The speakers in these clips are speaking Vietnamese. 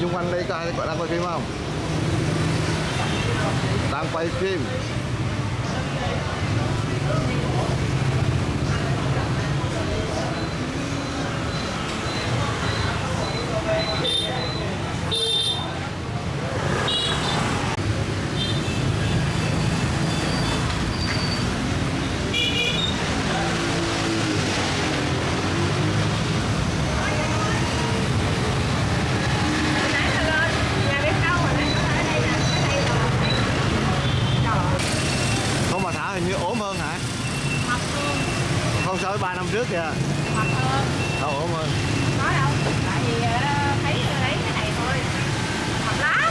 xung quanh đây coi đang quay phim không? Đang quay phim. Không mà Thảo hình như ốm hơn hả? Mập hơn. Không so với 3 năm trước kìa. Mập hơn. Đâu ốm hơn. Nói đâu, tại vì thấy lấy cái này thôi. Mập lắm.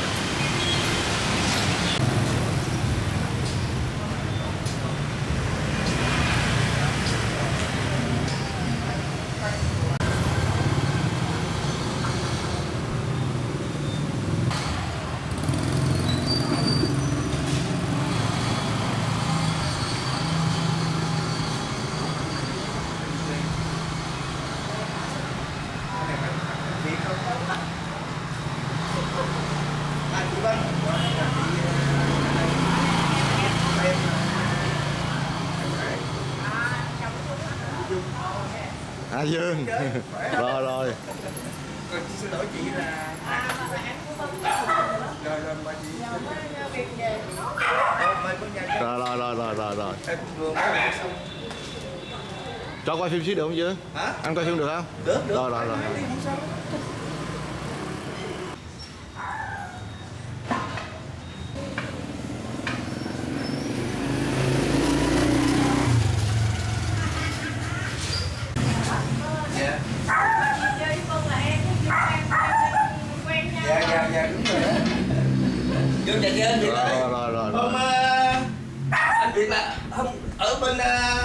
À Dương. Rồi rồi. Xin lỗi chị là rồi mà chị Rồi. em vừa mới làm xong. Cho quay phim xíu được không Dương? Hả? Anh quay phim được không? Được. Rồi. Dạ. Chơi với Vân là em quen nhau. Dạ đúng rồi đó. Vô nhà chơi anh Việt ơi. Rồi. Hôm anh Việt là hôm ở bên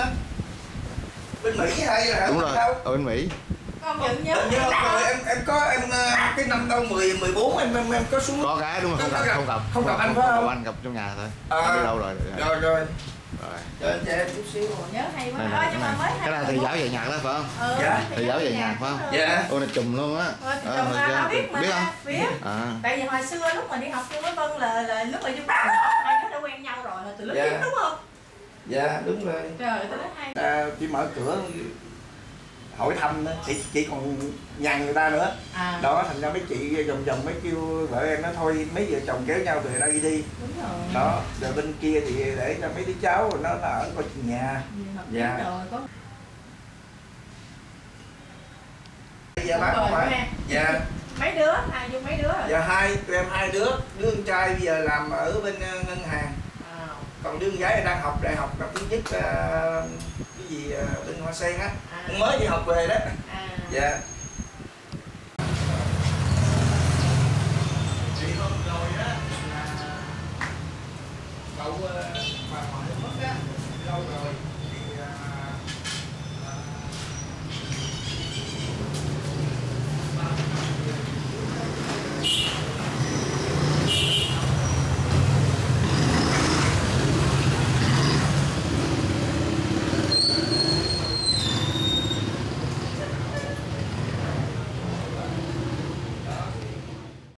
Mỹ hay là Đúng rồi, đâu? ở bên Mỹ. Con vẫn nhớ. Nhớ rồi em có cái năm đâu 14 em có xuống. Có cái đúng không? Không gặp anh phải không? Anh gặp trong nhà thôi. Anh đi đâu rồi? Rồi. Cho em chút xíu. Nhớ hay quá. Thôi nhưng mà mới Cái này thầy giáo dạy nhạc đó phải không? Dạ. Thầy giáo dạy nhạc phải không? Dạ. Ôi này trùm luôn á. Nó biết mà. Biết không? Biết. À. Tại vì hồi xưa lúc mà đi học chung với Vân là lúc mà chung nhỏ hai đứa đã quen nhau rồi từ lúc trước đúng không? Dạ đúng rồi. Trời tôi nói hay. Chị mở cửa hỏi thăm đó, chị còn nhằn người ta nữa. Đó thành ra mấy chị vòng mấy kêu vợ em nói thôi mấy vợ chồng kéo nhau về đây đi. Đúng rồi. Đó rồi bên kia thì để cho mấy đứa cháu rồi nó là ở coi chuyện nhà. Dạ. Rồi có. Dạ bác không phải. Dạ. Mấy đứa, Dung mấy đứa rồi? Dạ tụi em hai đứa con trai bây giờ làm ở bên ngân hàng. Còn đứa con gái đang học đại học năm thứ nhất cái gì bên Hoa Sen á. Mới đi học về đó. Dạ. Thì hôm rồi á là cậu bà ngoại mất á lâu rồi.